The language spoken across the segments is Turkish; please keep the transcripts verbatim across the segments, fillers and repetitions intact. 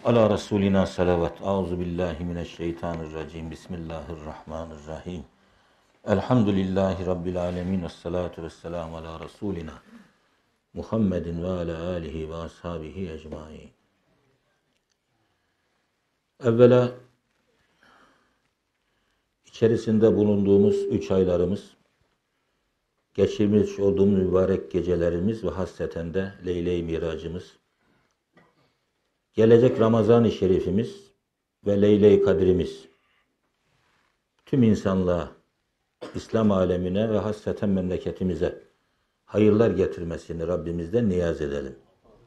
Ala Resulina salavat. Auzu billahi mineşşeytanirracim. Bismillahirrahmanirrahim. Elhamdülillahi Rabbil alemin. Esselatu vesselamu ala Resulina Muhammedin ve ala alihi ve ashabihi ecmain. Evvela içerisinde bulunduğumuz üç aylarımız, geçirmiş olduğumuz mübarek gecelerimiz ve hasreten de Leyle-i Miracımız, gelecek Ramazan-ı Şerifimiz ve Leyle-i Kadrimiz, tüm insanlığa, İslam alemine ve hasreten memleketimize hayırlar getirmesini Rabbimizden niyaz edelim.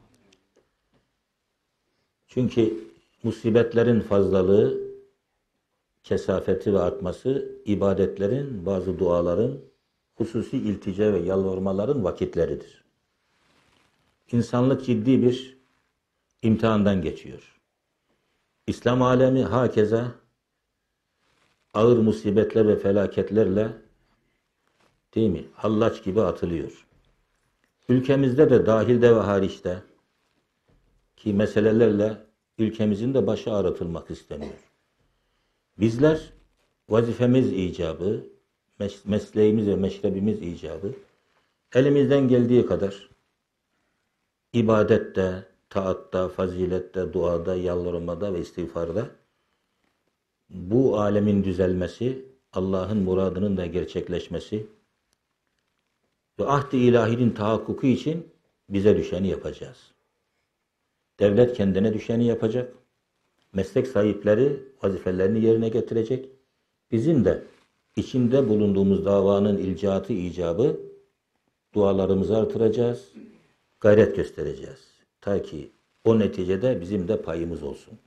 Çünkü musibetlerin fazlalığı, kesafeti ve artması, ibadetlerin, bazı duaların, hususi iltica ve yalvarmaların vakitleridir. İnsanlık ciddi bir imtihandan geçiyor. İslam alemi hakeza ağır musibetler ve felaketlerle, değil mi, hallaç gibi atılıyor. Ülkemizde de dahilde ve hariçte ki meselelerle ülkemizin de başı ağrıtılmak isteniyor. Bizler vazifemiz icabı, mes mesleğimiz ve meşrebimiz icabı elimizden geldiği kadar ibadette, taatta, fazilette, duada, yalvarmada ve istiğfarda bu alemin düzelmesi, Allah'ın muradının da gerçekleşmesi ve ahd-i ilahinin tahakkuku için bize düşeni yapacağız. Devlet kendine düşeni yapacak. Meslek sahipleri vazifelerini yerine getirecek. Bizim de içinde bulunduğumuz davanın ilcaatı icabı dualarımızı artıracağız, gayret göstereceğiz. Ta ki o neticede bizim de payımız olsun.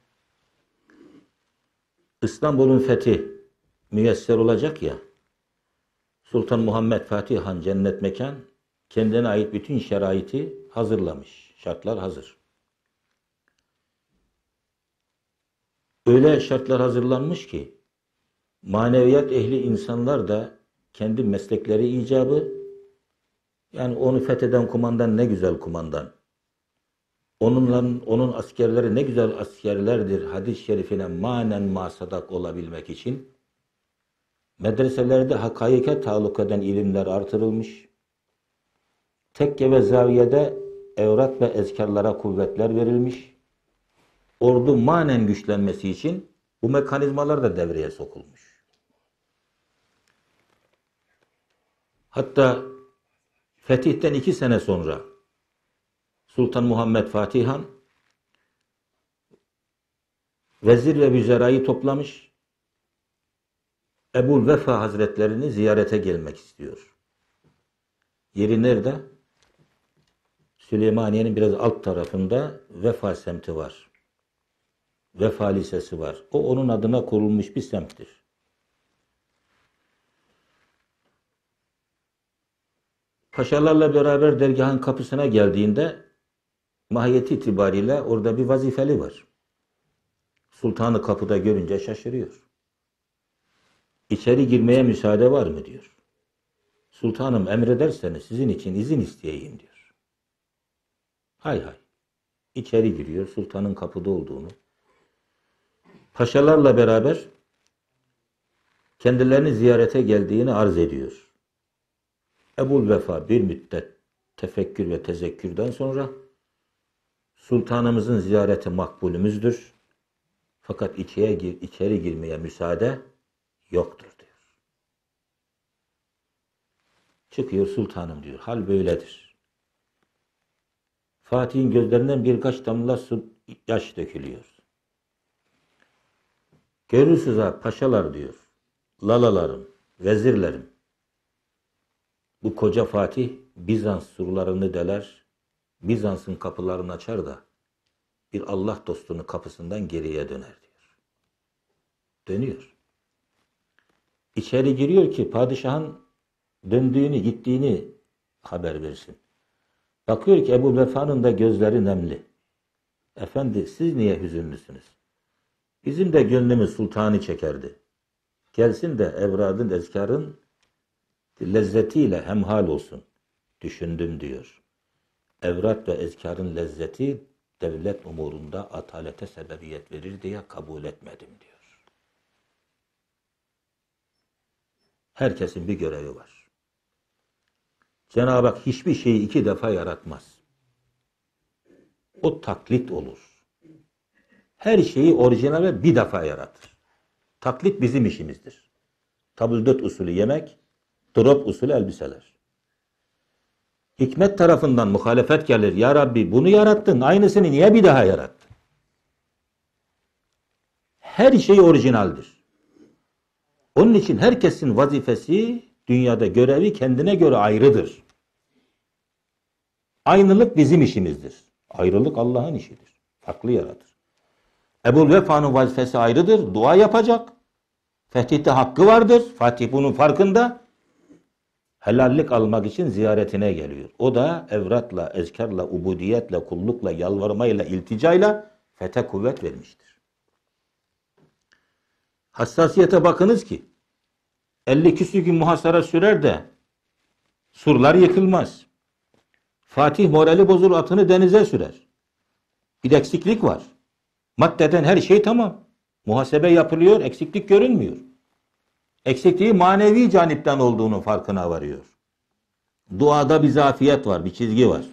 İstanbul'un fethi müyesser olacak ya, Sultan Muhammed Fatih Han cennet mekan kendine ait bütün şeraiti hazırlamış. Şartlar hazır. Öyle şartlar hazırlanmış ki maneviyat ehli insanlar da kendi meslekleri icabı, yani onu fetheden kumandan ne güzel kumandan, onunla, onun askerleri ne güzel askerlerdir hadis-i şerifine manen masadak olabilmek için medreselerde hakaike taluk eden ilimler artırılmış, tekke ve zaviyede evrat ve ezkarlara kuvvetler verilmiş, ordu manen güçlenmesi için bu mekanizmalar da devreye sokulmuş. Hatta fetihten iki sene sonra Sultan Muhammed Fatih Han vezir ve vüzerayı toplamış, Ebu Vefa Hazretlerini ziyarete gelmek istiyor. Yeri nerede? Süleymaniye'nin biraz alt tarafında Vefa semti var. Vefa Lisesi var. O onun adına kurulmuş bir semttir. Paşalarla beraber dergahın kapısına geldiğinde mahiyeti itibariyle orada bir vazifeli var. Sultanı kapıda görünce şaşırıyor. İçeri girmeye müsaade var mı diyor. Sultanım emrederseniz sizin için izin isteyeyim diyor. Hay hay. İçeri giriyor, sultanın kapıda olduğunu. Paşalarla beraber kendilerini ziyarete geldiğini arz ediyor. Ebu Vefa bir müddet tefekkür ve tezekkürden sonra sultanımızın ziyareti makbulümüzdür. Fakat içeri, gir, içeri girmeye müsaade yoktur diyor. Çıkıyor sultanım diyor. Hal böyledir. Fatih'in gözlerinden birkaç damla su, yaş dökülüyor. Görürsünüz ha paşalar diyor. Lalalarım, vezirlerim. Bu koca Fatih Bizans surlarını deler, Bizans'ın kapılarını açar da bir Allah dostunun kapısından geriye döner diyor. Dönüyor. İçeri giriyor ki padişahın döndüğünü, gittiğini haber versin. Bakıyor ki Ebu Vefa'nın da gözleri nemli. Efendi siz niye hüzünlüsünüz? Bizim de gönlümüz sultanı çekerdi. Gelsin de evradın, ezkarın lezzetiyle hemhal olsun. Düşündüm diyor. Evrat ve ezkarın lezzeti devlet umurunda atalete sebebiyet verir diye kabul etmedim diyor. Herkesin bir görevi var. Cenab-ı Hak hiçbir şeyi iki defa yaratmaz. O taklit olur. Her şeyi orijinal bir defa yaratır. Taklit bizim işimizdir. Tabldot usulü yemek, drop usulü elbiseler. Hikmet tarafından muhalefet gelir. Ya Rabbi bunu yarattın, aynısını niye bir daha yarattın? Her şey orijinaldir. Onun için herkesin vazifesi, dünyada görevi kendine göre ayrıdır. Aynılık bizim işimizdir. Ayrılık Allah'ın işidir. Farklı yaratır. Ebu'l-Vefa'nın vazifesi ayrıdır. Dua yapacak. Fetihte hakkı vardır. Fatih bunun farkında. Helallik almak için ziyaretine geliyor. O da evratla, ezkarla, ubudiyetle, kullukla, yalvarmayla, ilticayla fethe kuvvet vermiştir. Hassasiyete bakınız ki elli küsur gün muhasara sürer de surlar yıkılmaz. Fatih morali bozulur, atını denize sürer. Bir eksiklik var. Maddeden her şey tamam. Muhasebe yapılıyor, eksiklik görünmüyor. Eksikliği manevi canipten olduğunun farkına varıyor. Duada bir zafiyet var, bir çizgi var.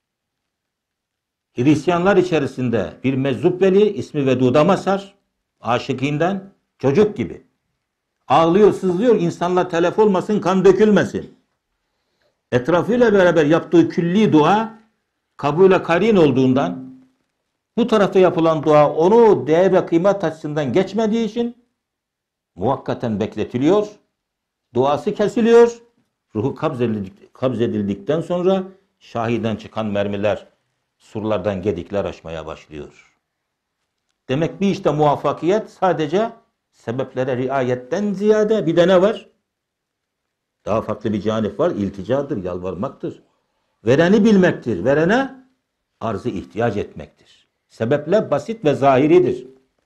Hristiyanlar içerisinde bir meczup veli, ismi Veduda Masar, aşıkından çocuk gibi. Ağlıyor, sızlıyor, insanlar telef olmasın, kan dökülmesin. Etrafıyla beraber yaptığı külli dua, kabule karin olduğundan, bu tarafta yapılan dua onu değer ve kıymet açısından geçmediği için muhakkaten bekletiliyor, duası kesiliyor, ruhu kabzedildik, kabzedildikten sonra şahiden çıkan mermiler surlardan gedikler aşmaya başlıyor. Demek bir işte muvaffakiyet sadece sebeplere riayetten ziyade bir de ne var? Daha farklı bir canip var, ilticadır, yalvarmaktır. Vereni bilmektir, verene arzı ihtiyaç etmektir. Sebepler basit ve zahiridir.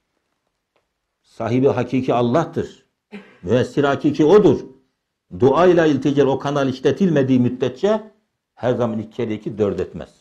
Sahibi hakiki Allah'tır. Müessir hakiki O'dur. Dua ile iltica o kanal işletilmediği müddetçe her zaman iki kere iki dört etmez.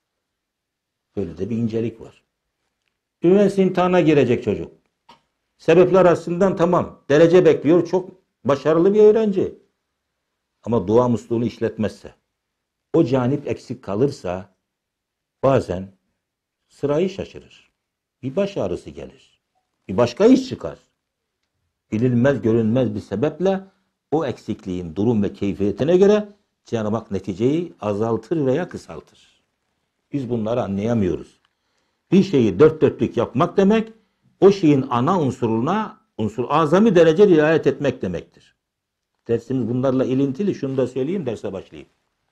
Böyle de bir incelik var. Üniversite imtihanına girecek çocuk. Sebepler arasından tamam. Derece bekliyor. Çok başarılı bir öğrenci. Ama dua musluğunu işletmezse, o canip eksik kalırsa bazen sırayı şaşırır. Bir baş ağrısı gelir. Bir başka iş çıkar. Bilinmez, görünmez bir sebeple o eksikliğin durum ve keyfiyetine göre Cenab-ı Hak neticeyi azaltır veya kısaltır. Biz bunları anlayamıyoruz. Bir şeyi dört dörtlük yapmak demek, o şeyin ana unsuruna, unsur azami derece riayet etmek demektir. Dersimiz bunlarla ilintili. Şunu da söyleyeyim, derse başlayayım.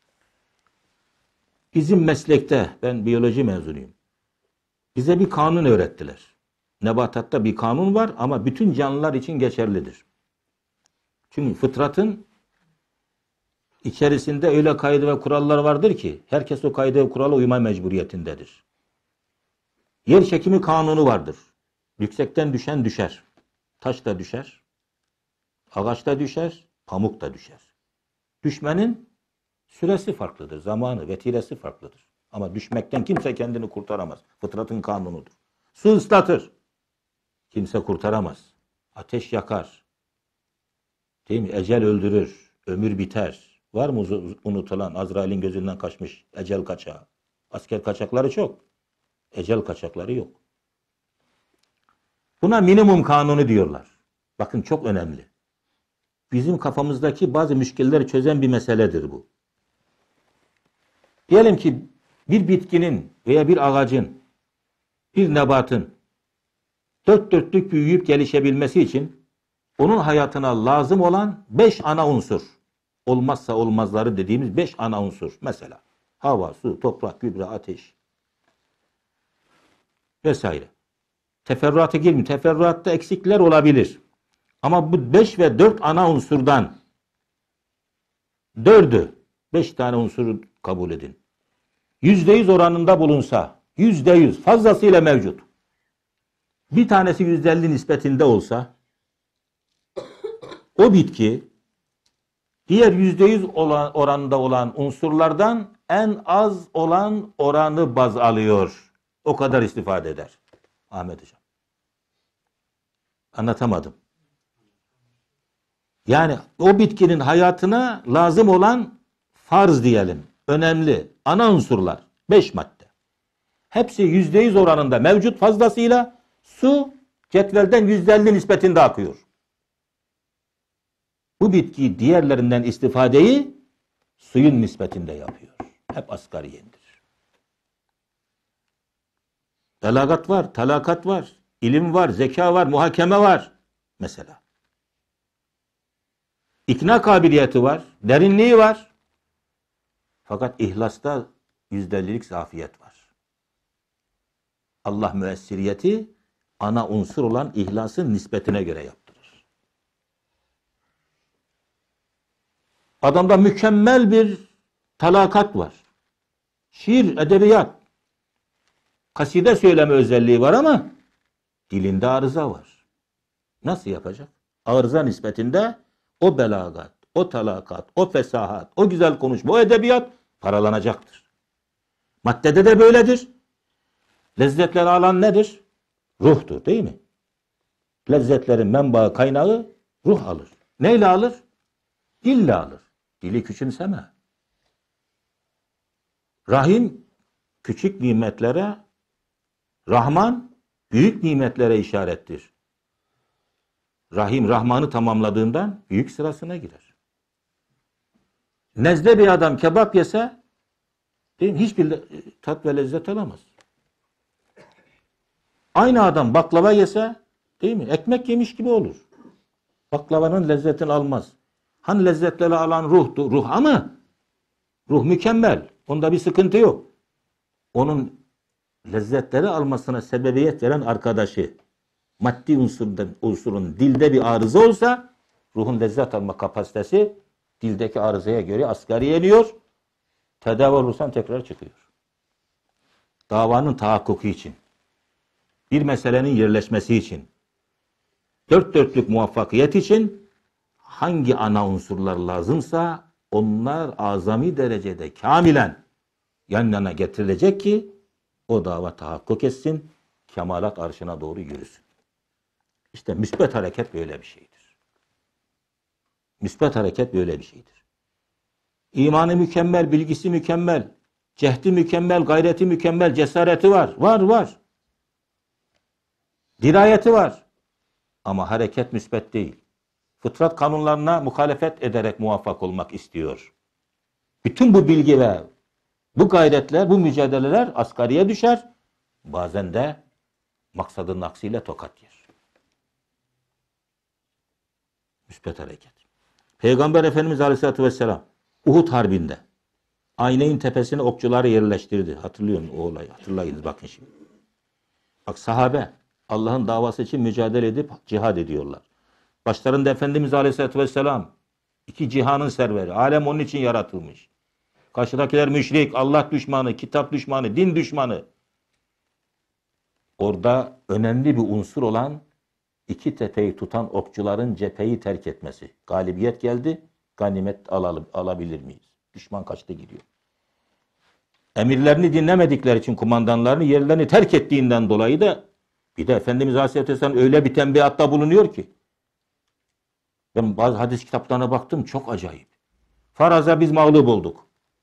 Bizim meslekte, ben biyoloji mezunuyum. Bize bir kanun öğrettiler. Nebatatta bir kanun var ama bütün canlılar için geçerlidir. Çünkü fıtratın içerisinde öyle kaydı ve kurallar vardır ki herkes o kaydı ve kurala uyma mecburiyetindedir. Yer çekimi kanunu vardır. Yüksekten düşen düşer. Taş da düşer. Ağaç da düşer. Pamuk da düşer. Düşmenin süresi farklıdır. Zamanı, vetiresi farklıdır. Ama düşmekten kimse kendini kurtaramaz. Fıtratın kanunudur. Su ıslatır. Kimse kurtaramaz. Ateş yakar. Değil mi? Ecel öldürür. Ömür biter. Var mı unutulan Azrail'in gözünden kaçmış ecel kaçağı? Asker kaçakları çok. Ecel kaçakları yok. Buna minimum kanunu diyorlar. Bakın çok önemli. Bizim kafamızdaki bazı müşkilleri çözen bir meseledir bu. Diyelim ki bir bitkinin veya bir ağacın, bir nebatın dört dörtlük büyüyüp gelişebilmesi için onun hayatına lazım olan beş ana unsur, olmazsa olmazları dediğimiz beş ana unsur. Mesela hava, su, toprak, gübre, ateş vesaire. Teferruata girmiyor. Teferruatta eksikler olabilir. Ama bu beş ve dört ana unsurdan dördü, beş tane unsuru kabul edin. Yüzde yüz oranında bulunsa, yüzde yüz fazlasıyla mevcut. Bir tanesi yüzde elli nispetinde olsa, o bitki diğer yüzde yüz olan, oranında olan unsurlardan en az olan oranı baz alıyor. o kadar istifade eder. Ahmet Hocam. Anlatamadım. Yani o bitkinin hayatına lazım olan farz diyelim. Önemli. Ana unsurlar. Beş madde. Hepsi yüzde yüz oranında mevcut, fazlasıyla su cetvelden yüzde elli nispetinde akıyor. Bu bitki diğerlerinden istifadeyi suyun nispetinde yapıyor. Hep asgariyendir. Belagat var, talakat var, ilim var, zeka var, muhakeme var mesela. İkna kabiliyeti var, derinliği var. Fakat ihlasta yüzde ellilik zafiyet var. Allah müessiriyeti ana unsur olan ihlasın nispetine göre yaptırır. Adamda mükemmel bir talakat var. Şiir, edebiyat, kaside söyleme özelliği var ama dilinde arıza var. Nasıl yapacak? Arıza nispetinde o belagat, o talakat, o fesahat, o güzel konuşma, o edebiyat paralanacaktır. Maddede de böyledir. Lezzetleri alan nedir? Ruhtur, değil mi? Lezzetlerin menbaı, kaynağı ruh alır. Neyle alır? Dille alır. Dili küçümseme. Rahim küçük nimetlere, Rahman büyük nimetlere işarettir. Rahim Rahman'ı tamamladığından büyük sırasına girer. Nezle bir adam kebap yese değil mi? Hiçbir tat ve lezzet alamaz. Aynı adam baklava yese değil mi? Ekmek yemiş gibi olur. Baklavanın lezzetini almaz. Hani lezzetleri alan ruhtu, ruh ama ruh mükemmel. Onda bir sıkıntı yok. Onun lezzetleri almasına sebebiyet veren arkadaşı maddi unsurun, unsurun dilde bir arıza olsa ruhun lezzet alma kapasitesi dildeki arızaya göre asgari iniyor. Tedavi olursan tekrar çıkıyor. Davanın tahakkuku için, bir meselenin yerleşmesi için, dört dörtlük muvaffakiyet için hangi ana unsurlar lazımsa onlar azami derecede kamilen yan yana getirilecek ki o dava tahakkuk etsin, kemalat arşına doğru yürüsün. İşte müsbet hareket böyle bir şeydir. Müsbet hareket böyle bir şeydir. İmanı mükemmel, bilgisi mükemmel, cehdi mükemmel, gayreti mükemmel, cesareti var. Var, var. Dirayeti var. Ama hareket müsbet değil. Fıtrat kanunlarına muhalefet ederek muvaffak olmak istiyor. Bütün bu bilgi ve bu gayretler, bu mücadeleler asgariye düşer. Bazen de maksadın aksiyle tokat yer. Müsbet hareket. Peygamber Efendimiz Aleyhisselatü Vesselam Uhud Harbi'nde Ayneyn tepesine okçuları yerleştirdi. Hatırlıyor musun o olayı? Hatırlayınız bakın şimdi. Bak sahabe Allah'ın davası için mücadele edip cihad ediyorlar. Başlarında Efendimiz Aleyhisselatü Vesselam iki cihanın serveri. Alem onun için yaratılmış. Karşıdakiler müşrik, Allah düşmanı, kitap düşmanı, din düşmanı. Orada önemli bir unsur olan iki tepeyi tutan okçuların cepheyi terk etmesi. Galibiyet geldi, ganimet alalım, alabilir miyiz? Düşman kaçtı gidiyor. Emirlerini dinlemedikleri için kumandanlarını yerlerini terk ettiğinden dolayı da bir de Efendimiz Aleyhisselatü Vesselam öyle bir tembihatta bulunuyor ki ben bazı hadis kitaplarına baktım çok acayip. Faraza biz mağlup olduk.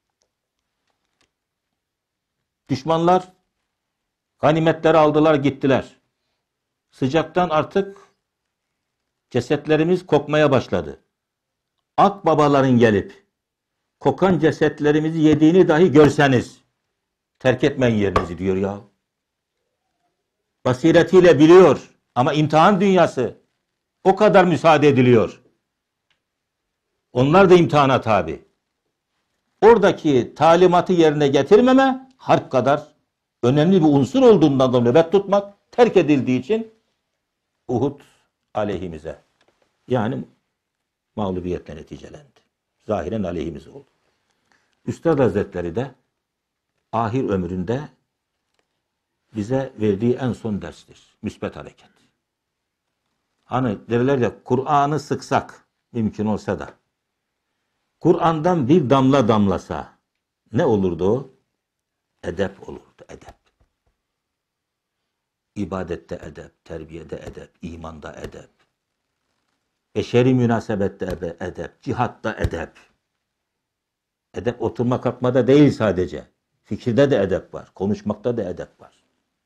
Düşmanlar ganimetleri aldılar gittiler. Sıcaktan artık cesetlerimiz kokmaya başladı. Akbabaların gelip kokan cesetlerimizi yediğini dahi görseniz terk etmeyin yerinizi diyor ya. Basiretiyle biliyor ama imtihan dünyası o kadar müsaade ediliyor. Onlar da imtihana tabi. Oradaki talimatı yerine getirmeme harp kadar önemli bir unsur olduğundan da nöbet tutmak terk edildiği için Uhud aleyhimize yani mağlubiyetle neticelendi. Zahiren aleyhimize oldu. Üstad Hazretleri de ahir ömründe bize verdiği en son derstir. Müsbet hareket. Hani derler ya Kur'an'ı sıksak mümkün olsa da Kur'an'dan bir damla damlasa ne olurdu o? Edep olurdu, edep. ibadette edep, terbiyede edep, imanda edep, beşeri münasebette edep, cihatta edep. Edep oturma kalkmada değil sadece. Fikirde de edep var. Konuşmakta da edep var.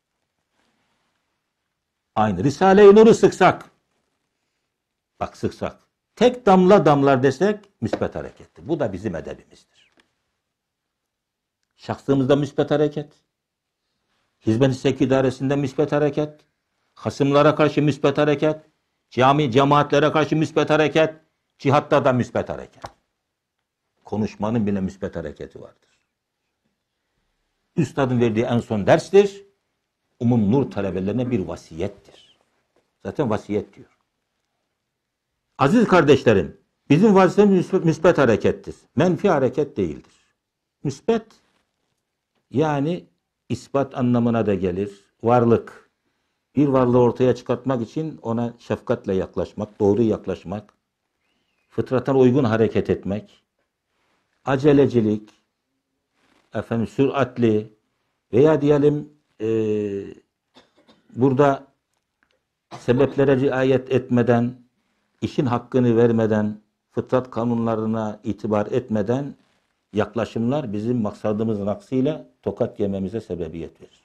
Aynı Risale-i Nur'u sıksak. Bak sıksak. Tek damla damlar desek müspet harekettir. Bu da bizim edebimizdir. Şahsımızda müspet hareket. Hizmet-i Sevk İdaresi'nde müspet hareket. Hasımlara karşı müspet hareket. Cami, cemaatlere karşı müspet hareket. Cihatta da müspet hareket. Konuşmanın bile müspet hareketi vardır. Üstadın verdiği en son derstir. Umum Nur talebelerine bir vasiyettir. Zaten vasiyet diyor. Aziz kardeşlerim, bizim vazifemiz müspet harekettir. Menfi hareket değildir. Müspet, yani ispat anlamına da gelir. Varlık. Bir varlığı ortaya çıkartmak için ona şefkatle yaklaşmak, doğru yaklaşmak, fıtrata uygun hareket etmek, acelecilik, efendim süratli veya diyelim e, burada sebeplere riayet etmeden, işin hakkını vermeden, fıtrat kanunlarına itibar etmeden yaklaşımlar bizim maksadımızın aksiyle tokat yememize sebebiyet verir.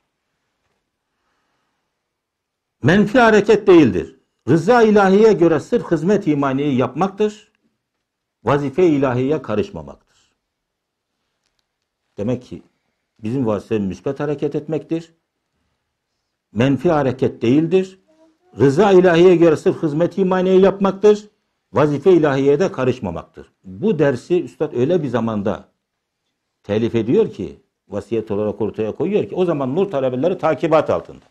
Menfi hareket değildir. Rıza ilahiye göre sırf hizmet imaniyi yapmaktır. Vazife ilahiye karışmamaktır. Demek ki bizim vazifemiz müspet hareket etmektir. Menfi hareket değildir. Rıza ilahiye göre sırf hizmet imaniye yapmaktır. Vazife ilahiyeye de karışmamaktır. Bu dersi Üstad öyle bir zamanda telif ediyor ki, vasiyet olarak ortaya koyuyor ki, o zaman Nur talebeleri takibat altında.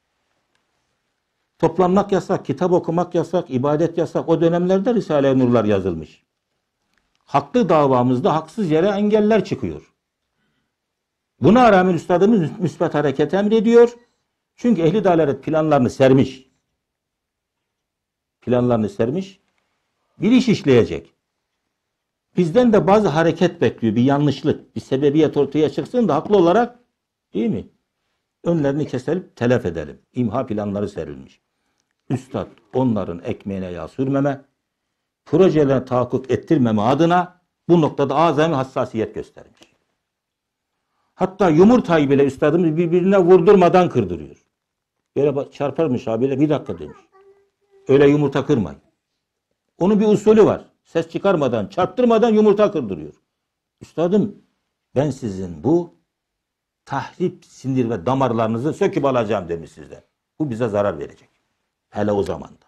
Toplanmak yasak, kitap okumak yasak, ibadet yasak. O dönemlerde Risale-i Nurlar yazılmış. Haklı davamızda haksız yere engeller çıkıyor. Buna rağmen üstadımız müsbet hareket emrediyor. Çünkü ehli dalalet planlarını sermiş. Planlarını sermiş. Bir iş işleyecek. Bizden de bazı hareket bekliyor. Bir yanlışlık, bir sebebiyet ortaya çıksın da haklı olarak, değil mi? Önlerini keselim, telef edelim. İmha planları serilmiş. Üstad onların ekmeğine yağ sürmeme, projelerine tahakkuk ettirmeme adına bu noktada azami hassasiyet göstermiş. Hatta yumurtayı bile üstadımız birbirine vurdurmadan kırdırıyor. Böyle çarparmış abiyle, bir dakika demiş. Öyle yumurta kırmayın. Onun bir usulü var. Ses çıkarmadan, çarptırmadan yumurta kırdırıyor. Üstadım, ben sizin bu tahrip sinir ve damarlarınızı söküp alacağım demiş sizden. Bu bize zarar verecek. Hele o zamanda.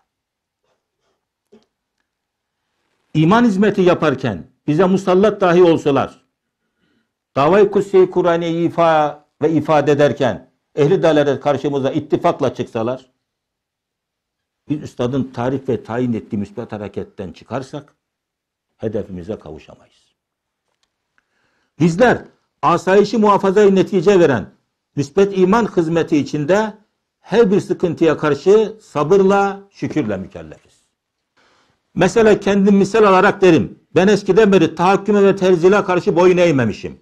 İman hizmeti yaparken bize musallat dahi olsalar, Dava-i Kutsi-i Kur'an'ı ifa ve ifade ederken ehli dalalet karşımıza ittifakla çıksalar, biz üstadın tarif ve tayin ettiği müsbet hareketten çıkarsak hedefimize kavuşamayız. Bizler asayişi muhafazayı netice veren müsbet iman hizmeti içinde her bir sıkıntıya karşı sabırla, şükürle mükellefiz. Mesela kendim misal alarak derim. Ben eskiden beri tahakküme ve terzile karşı boyun eğmemişim.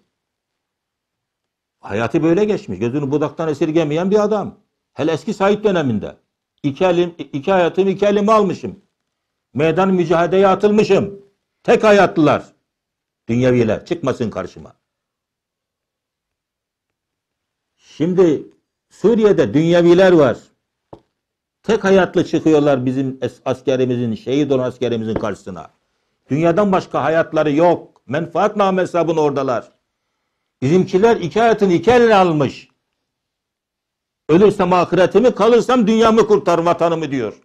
Hayatı böyle geçmiş. Gözünü budaktan esirgemeyen bir adam. Hele eski Said döneminde. İki, elim, iki hayatımı iki elime almışım. Meydan mücadeleye atılmışım. Tek hayatlılar. Dünyeviler. Çıkmasın karşıma. Şimdi Suriye'de dünyeviler var. Tek hayatlı çıkıyorlar bizim askerimizin, şehit olan askerimizin karşısına. Dünyadan başka hayatları yok. Menfaatname hesabını oradalar. Bizimkiler iki hayatını iki eline almış. Ölürsem ahiretimi, kalırsam dünyamı kurtar, vatanımı diyor.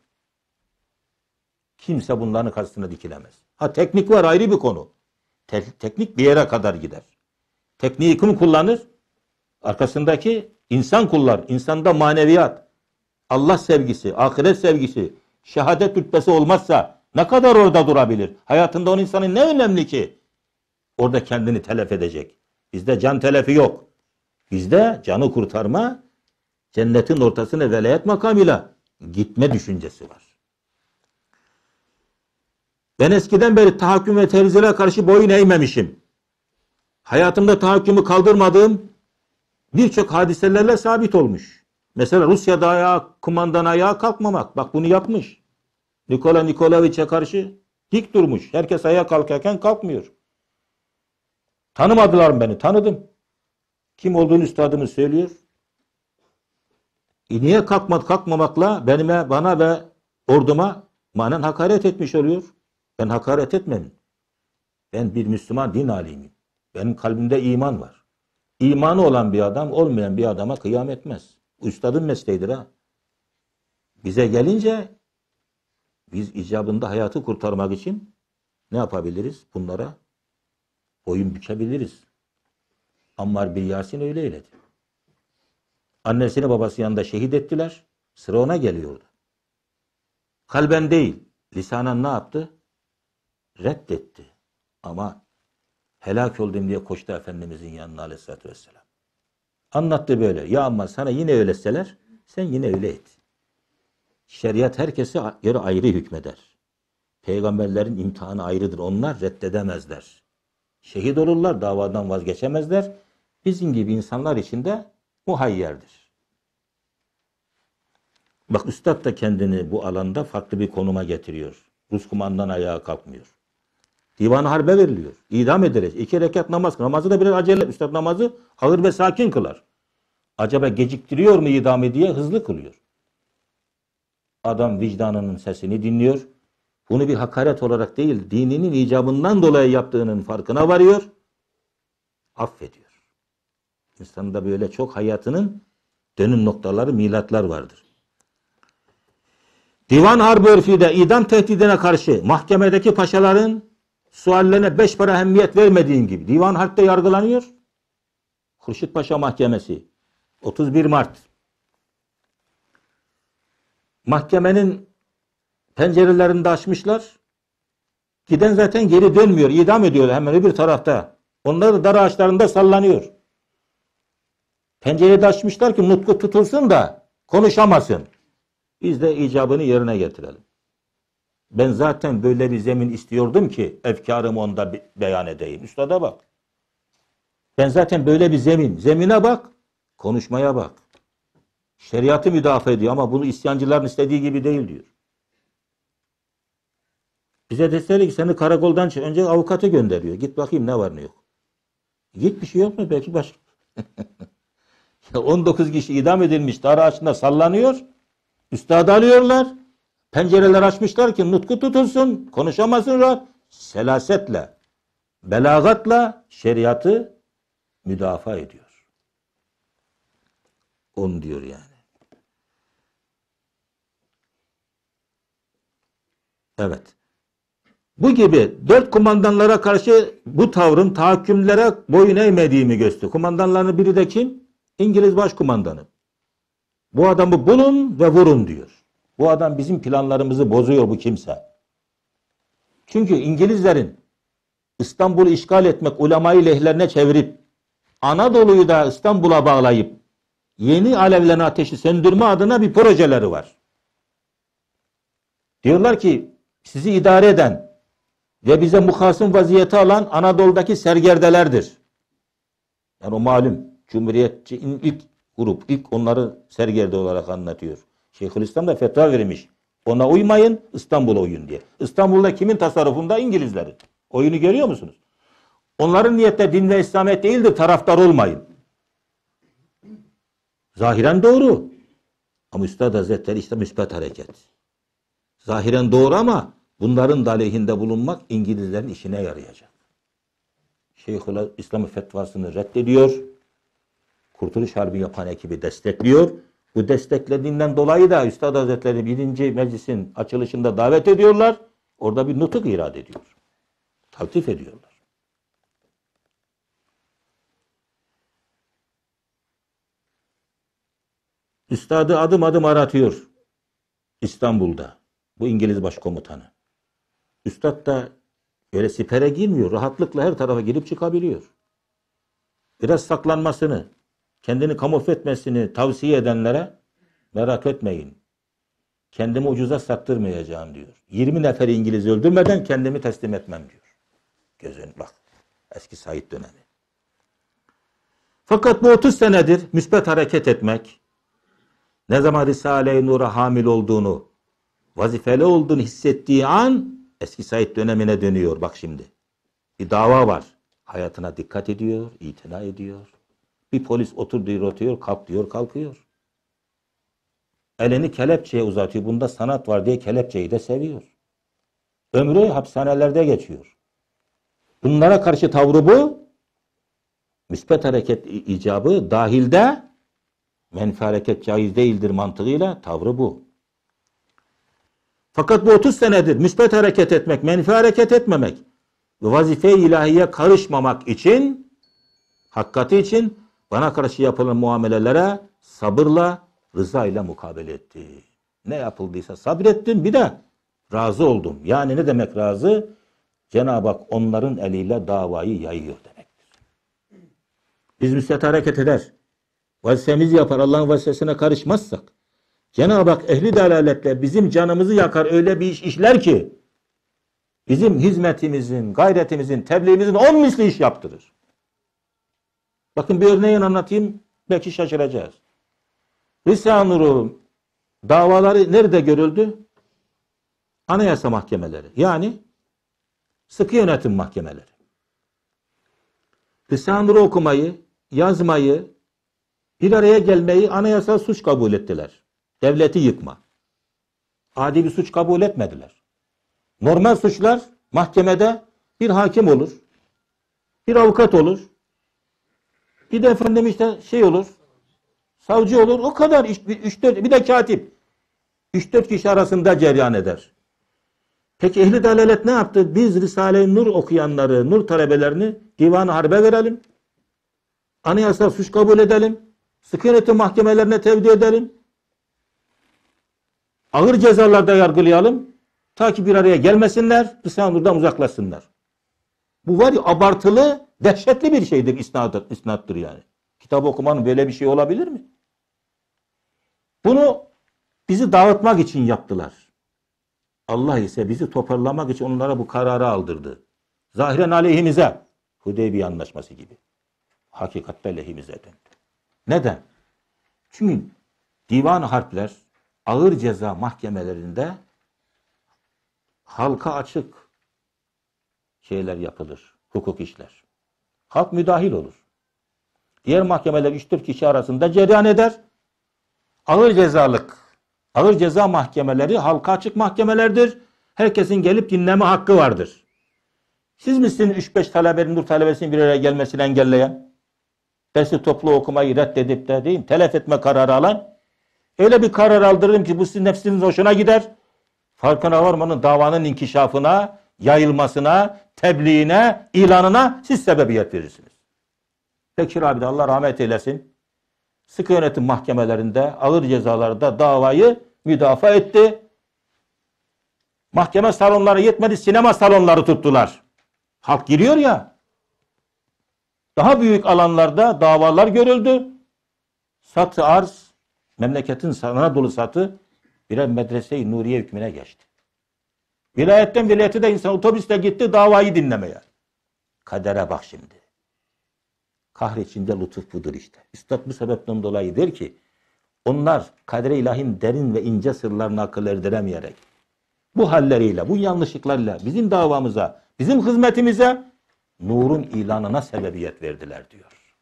Kimse bunların karşısına dikilemez. Ha teknik var, ayrı bir konu. Te teknik bir yere kadar gider. Tekniği kim kullanır? Arkasındaki insan kullar. İnsanda maneviyat, Allah sevgisi, ahiret sevgisi, şehadet rütbesi olmazsa ne kadar orada durabilir? Hayatında o insanın ne önemli ki? Orada kendini telef edecek. Bizde can telefi yok. Bizde canı kurtarma, cennetin ortasına velayet makamıyla gitme düşüncesi var. Ben eskiden beri tahakküm ve terzile karşı boyun eğmemişim. Hayatımda tahakkümü kaldırmadığım birçok hadiselerle sabit olmuş. Mesela Rusya'da ayağa, kumandan ayağa kalkmamak. Bak bunu yapmış. Nikola Nikolaeviç'e karşı dik durmuş. Herkes ayağa kalkarken kalkmıyor. Tanımadılar beni. Tanıdım. Kim olduğunu üstadımız söylüyor. E niye kalkmadı, kalkmamakla benime, bana ve orduma manen hakaret etmiş oluyor. Ben hakaret etmem. Ben bir Müslüman din alimiyim. Benim kalbimde iman var. İmanı olan bir adam olmayan bir adama kıyam etmez. Üstadın mesleğidir ha. Bize gelince biz icabında hayatı kurtarmak için ne yapabiliriz? Bunlara boyun bükebiliriz. Ammar bin Yasin öyle eyledi. Annesini babası yanında şehit ettiler. Sıra ona geliyordu. Kalben değil, lisanen ne yaptı? Reddetti. Ama helak oldum diye koştu Efendimizin yanına aleyhissalatü vesselam. Anlattı böyle. Ya ama sana yine öyleseler sen yine öyle et. Şeriat herkese göre ayrı hükmeder. Peygamberlerin imtihanı ayrıdır. Onlar reddedemezler. Şehit olurlar, davadan vazgeçemezler. Bizim gibi insanlar için de muhayyerdir. Bak üstad da kendini bu alanda farklı bir konuma getiriyor. Rus kumandan ayağa kalkmıyor. Divan harbe veriliyor. İdam edilecek. İki rekat namaz. Namazı da biraz acele. Üstad namazı ağır ve sakin kılar. Acaba geciktiriyor mu idamı diye hızlı kılıyor. Adam vicdanının sesini dinliyor. Bunu bir hakaret olarak değil, dininin icabından dolayı yaptığının farkına varıyor. Affediyor. İnsanda böyle çok hayatının dönüm noktaları, milatlar vardır. Divan harbi örfüyle idam tehdidine karşı mahkemedeki paşaların suallerine beş para ehemmiyet vermediğin gibi divan harpte yargılanıyor. Hurşit Paşa Mahkemesi otuz bir Mart. Mahkemenin pencerelerini de açmışlar. Giden zaten geri dönmüyor. İdam ediyorlar hemen öbür tarafta. Onlar da dar ağaçlarında sallanıyor. Pencereyi de açmışlar ki nutku tutulsun da konuşamasın. Biz de icabını yerine getirelim. Ben zaten böyle bir zemin istiyordum ki efkarımı onda beyan edeyim. Üstada bak. Ben zaten böyle bir zemin. Zemine bak. Konuşmaya bak. Şeriatı müdafaa ediyor ama bunu isyancıların istediği gibi değil diyor. Bize deseydi ki seni karakoldan çık. Önce avukatı gönderiyor. Git bakayım ne var ne yok. Git bir şey yok mu? Belki başka. on dokuz kişi idam edilmiş. Dar ağaçında sallanıyor. Üstadı alıyorlar. Pencereler açmışlar ki nutku tutulsun. Konuşamasın rahat. Selasetle, belagatla şeriatı müdafaa ediyor. Onu diyor yani. Evet. Bu gibi dört kumandanlara karşı bu tavrın tahakkümlere boyun eğmediğimi gösteriyor. Kumandanların biri de kim? İngiliz başkumandanı. Bu adamı bulun ve vurun diyor. Bu adam bizim planlarımızı bozuyor bu kimse. Çünkü İngilizlerin İstanbul'u işgal etmek, ulemayı lehlerine çevirip Anadolu'yu da İstanbul'a bağlayıp yeni alevlenen ateşi söndürme adına bir projeleri var. Diyorlar ki sizi idare eden ve bize muhasım vaziyeti alan Anadolu'daki sergerdelerdir. Yani o malum Cumhuriyetçinin ilk grup, ilk onları sergerde olarak anlatıyor. Şeyhülislam da fetva vermiş. Ona uymayın, İstanbul'a uyun diye. İstanbul'da kimin tasarrufunda? İngilizlerin. Oyunu görüyor musunuz? Onların niyette din ve İslamiyet değildir, taraftar olmayın. Zahiren doğru. Ama Üstad Hazretleri işte müsbet hareket. Zahiren doğru ama bunların da aleyhinde bulunmak İngilizlerin işine yarayacak. Şeyhülislam'ın fetvasını reddediyor. Kurtuluş Harbi yapan ekibi destekliyor. Bu desteklediğinden dolayı da Üstad Hazretleri birinci Meclis'in açılışında davet ediyorlar. Orada bir nutuk irade ediyor. Taltif ediyorlar. Üstadı adım adım aratıyor İstanbul'da. Bu İngiliz başkomutanı. Üstad da öyle sipere girmiyor. Rahatlıkla her tarafa girip çıkabiliyor. Biraz saklanmasını, kendini kamufle etmesini tavsiye edenlere merak etmeyin. Kendimi ucuza sattırmayacağım diyor. yirmi nefer İngiliz öldürmeden kendimi teslim etmem diyor. Gözün bak. Eski Said dönemi. Fakat bu otuz senedir müsbet hareket etmek, Ne zaman Risale-i Nur'a hamil olduğunu, vazifeli olduğunu hissettiği an eski Said dönemine dönüyor. Bak şimdi. Bir dava var. Hayatına dikkat ediyor, itina ediyor. Bir polis otur diyor, oturuyor, kalk diyor, kalkıyor. Elini kelepçeye uzatıyor. Bunda sanat var diye kelepçeyi de seviyor. Ömrü hapishanelerde geçiyor. Bunlara karşı tavrı bu. Müspet hareket icabı dahilde menfi hareket caiz değildir mantığıyla tavrı bu. Fakat bu otuz senedir müspet hareket etmek, menfi hareket etmemek ve vazife-i ilahiye karışmamak için, hakikati için bana karşı yapılan muamelelere sabırla, rıza ile mukabele etti. Ne yapıldıysa sabrettim, bir de razı oldum. Yani ne demek razı? Cenab-ı Hak onların eliyle davayı yayıyor demektir. Biz müspet hareket eder, vazifemizi yapar, Allah'ın vazifesine karışmazsak, Cenab-ı Hak ehli delaletle bizim canımızı yakar, öyle bir iş işler ki, bizim hizmetimizin, gayretimizin, tebliğimizin on misli iş yaptırır. Bakın bir örneğin anlatayım, belki şaşıracağız. Risale-i Nur'un davaları nerede görüldü? Anayasa mahkemeleri. Yani sıkı yönetim mahkemeleri. Risale-i Nur'u okumayı, yazmayı, bir araya gelmeyi anayasal suç kabul ettiler. Devleti yıkma. Adi bir suç kabul etmediler. Normal suçlar mahkemede bir hakim olur, bir avukat olur, bir de efendim işte şey olur, savcı olur, o kadar. üç dört bir de katip. üç dört kişi arasında cereyan eder. Peki ehli dalalet ne yaptı? Biz Risale-i Nur okuyanları, Nur talebelerini divan-ı harbe verelim. Anayasal suç kabul edelim. Sıkı yönetim mahkemelerine tevdi edelim. Ağır cezalarda yargılayalım. Ta ki bir araya gelmesinler, Risale-i Nur'dan uzaklaşsınlar. Bu var ya, abartılı, dehşetli bir şeydir, isnattır, isnattır yani. Kitap okumanın böyle bir şey olabilir mi? Bunu bizi dağıtmak için yaptılar. Allah ise bizi toparlamak için onlara bu kararı aldırdı. Zahiren aleyhimize, Hudeybiye Anlaşması gibi. Hakikatte lehimize döndü. Neden? Çünkü divan-ı harpler, ağır ceza mahkemelerinde halka açık şeyler yapılır, hukuk işler. Halk müdahil olur. Diğer mahkemeler üç dört kişi arasında cereyan eder. Ağır cezalık, ağır ceza mahkemeleri halka açık mahkemelerdir. Herkesin gelip dinleme hakkı vardır. Siz misiniz üç beş talebenin, Nur talebesinin bir araya gelmesini engelleyen? Dersi toplu okumayı reddedip de değil mi, telef etme kararı alan? Öyle bir karar aldırdım ki bu sizin nefsiniz hoşuna gider. Farkına varmanın davanın inkişafına, yayılmasına, tebliğine, ilanına siz sebebiyet verirsiniz. Bekir abi de Allah rahmet eylesin, sıkı yönetim mahkemelerinde, ağır cezalarda davayı müdafaa etti. Mahkeme salonları yetmedi, sinema salonları tuttular. Halk giriyor ya, daha büyük alanlarda davalar görüldü. Satı arz, memleketin Anadolu satı birer medrese-i Nuriye hükmüne geçti. Vilayetten vilayete de insan otobüste gitti davayı dinlemeye. Kadere bak şimdi. Kahretçinde lütuf budur işte. Üstad bu sebepten dolayı der ki, onlar kader-i ilahinin derin ve ince sırlarını akıl erdiremeyerek, bu halleriyle, bu yanlışlıklarla bizim davamıza, bizim hizmetimize, nurun ilanına sebebiyet verdiler diyor.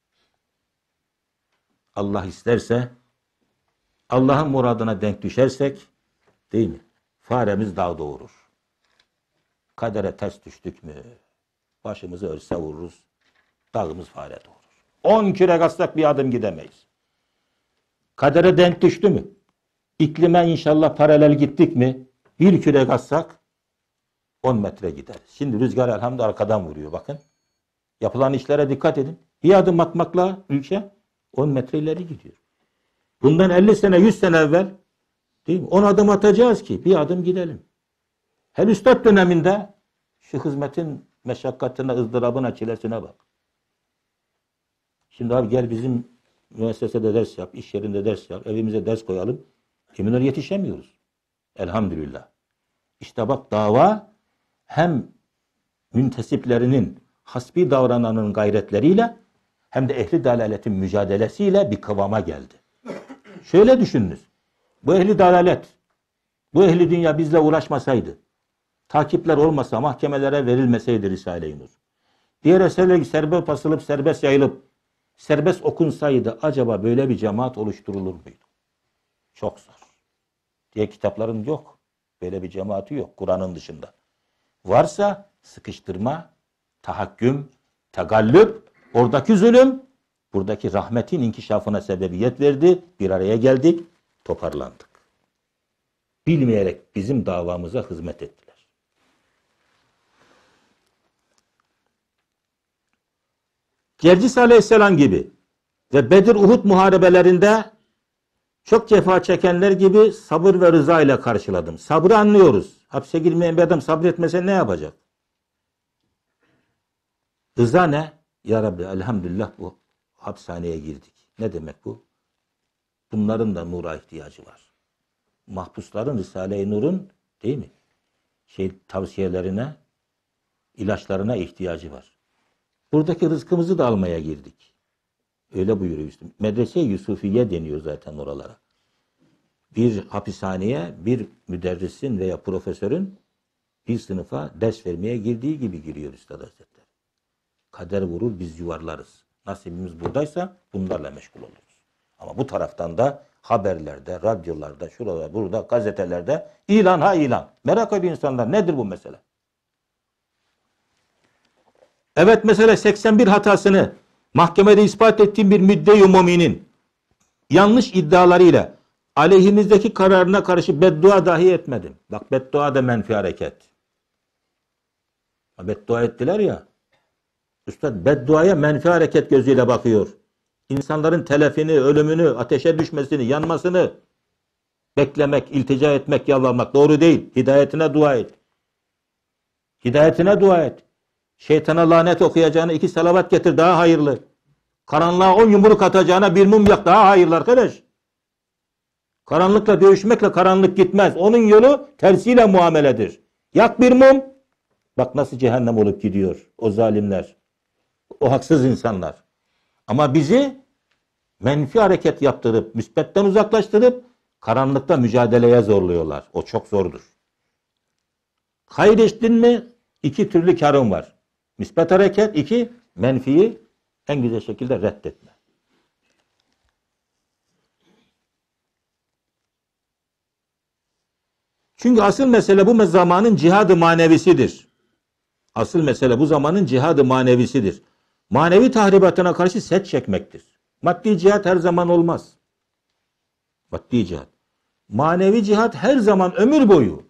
Allah isterse, Allah'ın muradına denk düşersek, değil mi? Faremiz dağ doğurur. Kadere ters düştük mü, başımızı örse vururuz, dağımız fare doğurur. On kürek atsak bir adım gidemeyiz. Kadere denk düştü mü, iklime inşallah paralel gittik mi, bir kürek atsak on metre gider. Şimdi rüzgar elhamdülillah arkadan vuruyor bakın. Yapılan işlere dikkat edin. Bir adım atmakla ülke on metre ileri gidiyor. Bundan elli sene, yüz sene evvel değil mi? on adım atacağız ki bir adım gidelim. Her üstad döneminde şu hizmetin meşakkatine, ızdırabına, çilesine bak. Şimdi abi gel bizim müessesede ders yap, iş yerinde ders yap, evimize ders koyalım. Emin ol yetişemiyoruz. Elhamdülillah. İşte bak dava hem müntesiplerinin hasbi davrananın gayretleriyle hem de ehli dalaletin mücadelesiyle bir kıvama geldi. Şöyle düşününüz. Bu ehli dalalet, bu ehli dünya bizle uğraşmasaydı, takipler olmasa, mahkemelere verilmeseydi Risale-i Nur, diğer eserler serbest basılıp, serbest yayılıp, serbest okunsaydı acaba böyle bir cemaat oluşturulur muydu? Çok zor. Diye kitapların yok. Böyle bir cemaati yok Kur'an'ın dışında. Varsa sıkıştırma, tahakküm, tegallüp, oradaki zulüm, buradaki rahmetin inkişafına sebebiyet verdi. Bir araya geldik, toparlandık. Bilmeyerek bizim davamıza hizmet ettiler. Cercis Aleyhisselam gibi ve Bedir Uhud muharebelerinde çok cefa çekenler gibi sabır ve rıza ile karşıladım. Sabrı anlıyoruz. Hapse girmeyen bir adam sabretmese ne yapacak? Rıza ne? Ya Rabbi elhamdülillah bu hapishaneye girdik. Ne demek bu? Bunların da nura ihtiyacı var. Mahpusların Risale-i Nur'un değil mi? Şey tavsiyelerine, ilaçlarına ihtiyacı var. Buradaki rızkımızı da almaya girdik. Öyle buyuruyor işte. Medrese-i Yusufiye deniyor zaten oralara. Bir hapishaneye bir müderrisin veya profesörün bir sınıfa ders vermeye girdiği gibi giriyor Üstad Hazretleri. Kader vurur biz yuvarlarız. Nasibimiz buradaysa bunlarla meşgul oluruz. Ama bu taraftan da haberlerde, radyolarda, şurada, burada, gazetelerde ilan ha ilan. Merak ediyor insanlar. Nedir bu mesele? Evet mesela seksen bir hatasını mahkemede ispat ettiğim bir müdde-i umuminin yanlış iddialarıyla aleyhimizdeki kararına karşı beddua dahi etmedim. Bak beddua da menfi hareket. Beddua ettiler ya. Üstad bedduaya menfi hareket gözüyle bakıyor. İnsanların telefini, ölümünü, ateşe düşmesini, yanmasını beklemek, iltica etmek, yalvarmak doğru değil. Hidayetine dua et. Hidayetine dua et. Şeytana lanet okuyacağına iki salavat getir daha hayırlı. Karanlığa on yumruk atacağına bir mum yak daha hayırlı arkadaş. Karanlıkla dövüşmekle karanlık gitmez. Onun yolu tersiyle muameledir. Yak bir mum. Bak nasıl cehennem olup gidiyor o zalimler. O haksız insanlar. Ama bizi menfi hareket yaptırıp, müsbetten uzaklaştırıp karanlıkta mücadeleye zorluyorlar. O çok zordur. Hayır ettin mi iki türlü karın var. Müsbet hareket, iki menfiyi en güzel şekilde reddetme. Çünkü asıl mesele bu zamanın cihadı manevisidir. Asıl mesele bu zamanın cihadı manevisidir. Manevi tahribatına karşı set çekmektir. Maddi cihat her zaman olmaz. Maddi cihat. Manevi cihat her zaman ömür boyu.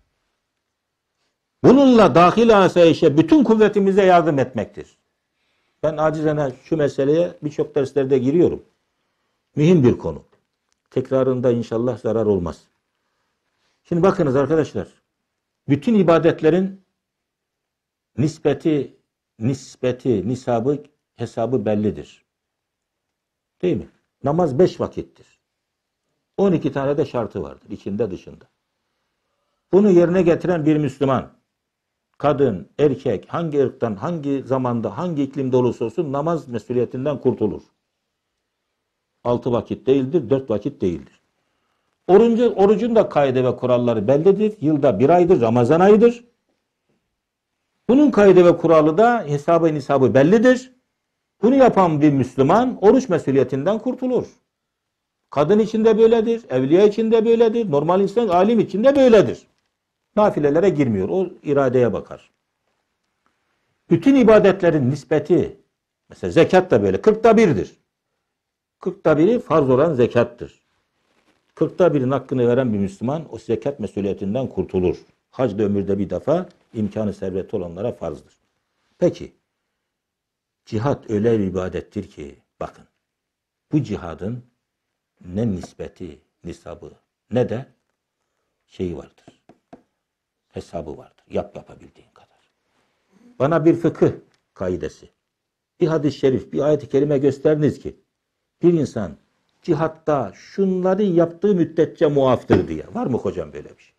Bununla dahil asayişe bütün kuvvetimize yardım etmektir. Ben acizane şu meseleye birçok derslerde giriyorum. Mühim bir konu. Tekrarında inşallah zarar olmaz. Şimdi bakınız arkadaşlar. Bütün ibadetlerin nispeti, nispeti, nisabı, hesabı bellidir. Değil mi? Namaz beş vakittir. on iki tane de şartı vardır. İçinde dışında. Bunu yerine getiren bir Müslüman, kadın, erkek, hangi ırktan, hangi zamanda, hangi iklimde olursa olsun namaz mesuliyetinden kurtulur. Altı vakit değildir, dört vakit değildir. Orucu, orucun da kaide ve kuralları bellidir. Yılda bir aydır, Ramazan ayıdır. Bunun kaide ve kuralı da hesabı nisabı bellidir. Bunu yapan bir Müslüman oruç mesuliyetinden kurtulur. Kadın için de böyledir, evliya için de böyledir, normal insan, alim için de böyledir. Nafilelere girmiyor, o iradeye bakar. Bütün ibadetlerin nispeti, mesela zekat da böyle, kırkta birdir. Kırkta biri farz olan zekattır. Kırkta birin hakkını veren bir Müslüman o zekat mesuliyetinden kurtulur. Hac da ömürde bir defa, imkanı serveti olanlara farzdır. Peki, cihat öyle bir ibadettir ki, bakın, bu cihadın ne nispeti, nisabı, ne de şeyi vardır. Hesabı vardır. Yap yapabildiğin kadar. Bana bir fıkıh kaidesi, bir hadis-i şerif, bir ayet-i kerime gösteriniz ki, bir insan cihatta şunları yaptığı müddetçe muaftır diye. Var mı hocam böyle bir şey?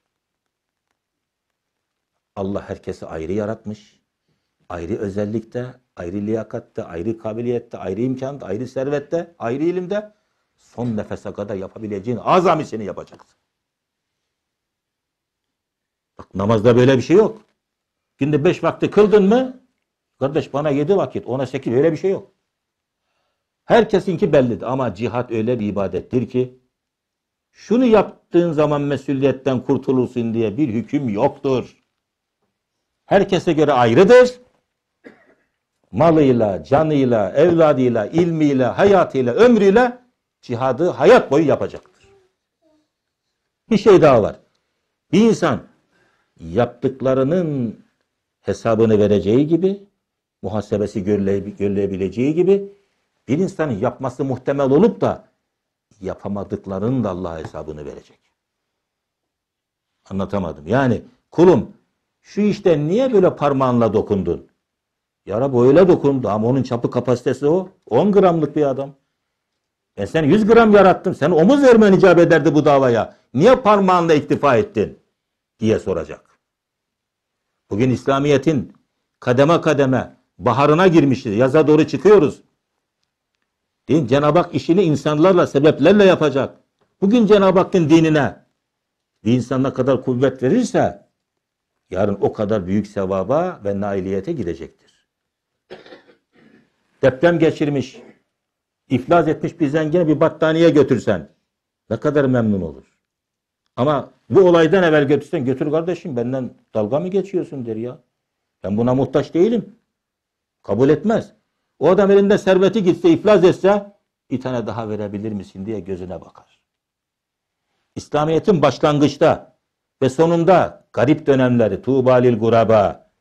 Allah herkesi ayrı yaratmış. Ayrı özellikte, ayrı liyakatte, ayrı kabiliyette, ayrı imkanda, ayrı servette, ayrı ilimde. son nefese kadar yapabileceğin azamisini yapacaksın. Bak namazda böyle bir şey yok. Günde beş vakti kıldın mı? Kardeş bana yedi vakit, ona sekiz, öyle bir şey yok. Herkesinki bellidir ama cihat öyle bir ibadettir ki şunu yaptığın zaman mesuliyetten kurtulursun diye bir hüküm yoktur. Herkese göre ayrıdır. Malıyla, canıyla, evladıyla, ilmiyle, hayatıyla, ömrüyle cihadı hayat boyu yapacaktır. Bir şey daha var. Bir insan yaptıklarının hesabını vereceği gibi, muhasebesi görülebileceği gibi, bir insanın yapması muhtemel olup da yapamadıklarının da Allah'a hesabını verecek. Anlatamadım. Yani kulum şu işte niye böyle parmağınla dokundun? Ya Rabbi öyle dokundu ama onun çapı kapasitesi o. on gramlık bir adam. Ben seni yüz gram yarattım. Sen omuz vermen icap ederdi bu davaya. Niye parmağınla iktifa ettin? Diye soracak. Bugün İslamiyet'in kademe kademe baharına girmişiz. Yaza doğru çıkıyoruz. Din Cenab-ı Hak işini insanlarla, sebeplerle yapacak. Bugün Cenab-ı Hakk'ın dinine bir insan ne kadar kuvvet verirse yarın o kadar büyük sevaba ve nailiyete gidecektir. Deprem geçirmiş, iflas etmiş bir zengine bir battaniye götürsen ne kadar memnun olur. Ama bu olaydan evvel götürsen, götür kardeşim benden dalga mı geçiyorsun der ya. Ben buna muhtaç değilim. Kabul etmez. O adam elinde serveti gitse, iflas etse bir tane daha verebilir misin diye gözüne bakar. İslamiyet'in başlangıçta ve sonunda garip dönemleri, tuğbalil guraba,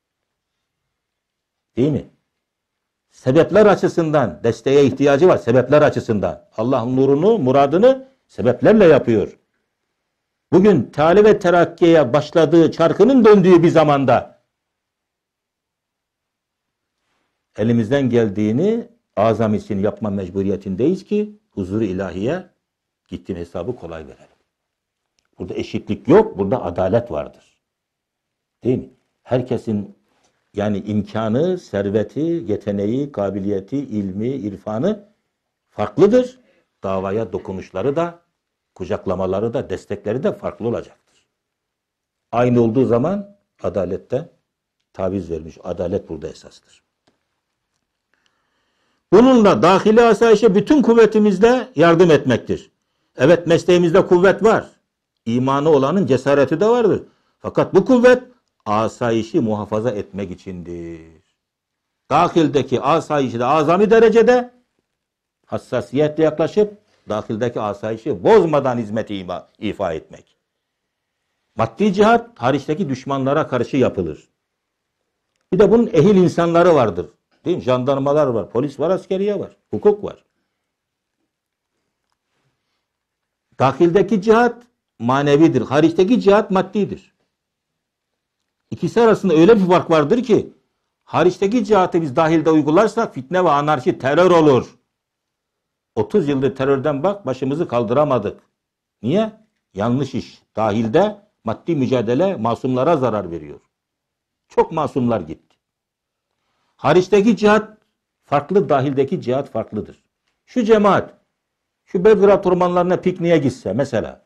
değil mi? Sebepler açısından desteğe ihtiyacı var. Sebepler açısından. Allah nurunu, muradını sebeplerle yapıyor. Bugün tali ve terakkiye başladığı, çarkının döndüğü bir zamanda elimizden geldiğini azamisini yapma mecburiyetindeyiz ki huzur-u ilahiye gittiğin hesabı kolay verelim. Burada eşitlik yok, burada adalet vardır. Değil mi? Herkesin yani imkanı, serveti, yeteneği, kabiliyeti, ilmi, irfanı farklıdır. Davaya dokunuşları da, kucaklamaları da, destekleri de farklı olacaktır. Aynı olduğu zaman adalette taviz vermiş. Adalet burada esastır. Bununla dahili asayişe bütün kuvvetimizle yardım etmektir. Evet mesleğimizde kuvvet var. İmanı olanın cesareti de vardır. Fakat bu kuvvet asayişi muhafaza etmek içindir. Dahildeki asayişi de azami derecede hassasiyetle yaklaşıp dahildeki asayişi bozmadan hizmeti ima, ifa etmek. Maddi cihat hariçteki düşmanlara karşı yapılır. Bir de bunun ehil insanları vardır. Değil mi? Jandarmalar var, polis var, askeriye var, hukuk var. Dahildeki cihat manevidir. Hariçteki cihat maddidir. İkisi arasında öyle bir fark vardır ki hariçteki cihatı biz dahilde uygularsak fitne ve anarşi, terör olur. otuz yıldır terörden bak başımızı kaldıramadık. Niye? Yanlış iş. Dahilde maddi mücadele masumlara zarar veriyor. Çok masumlar gitti. Hariçteki cihat farklı, dahildeki cihat farklıdır. Şu cemaat, şu Belgrad ormanlarına pikniğe gitse mesela,